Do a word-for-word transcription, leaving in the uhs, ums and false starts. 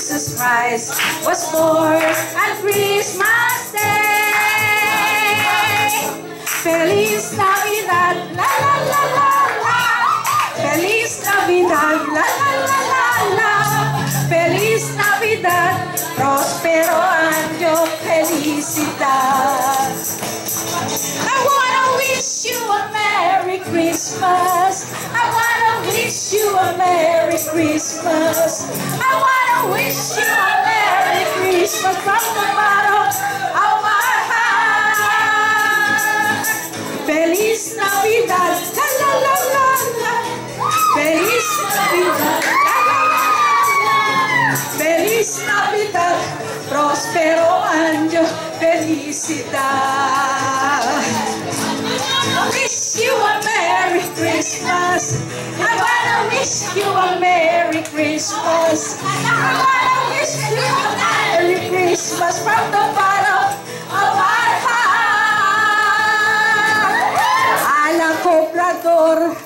Jesus Christ was born on Christmas Day. Feliz Navidad, la la la la la. Feliz Navidad, la la la la la. Feliz Navidad, prospero año, felicidad. I wanna wish you a Merry Christmas. I wanna wish you a Merry Christmas. I wanna wish you a Merry Christmas from the bottom of my heart. Feliz Navidad, la la la la la. Feliz Navidad, la la la la. Feliz Navidad, prospero año, felicidad. I wish you a Merry Christmas. I wanna wish you a Merry Christmas. I wanna wish you a Merry Christmas from the bottom of my heart. Ala Cobrador.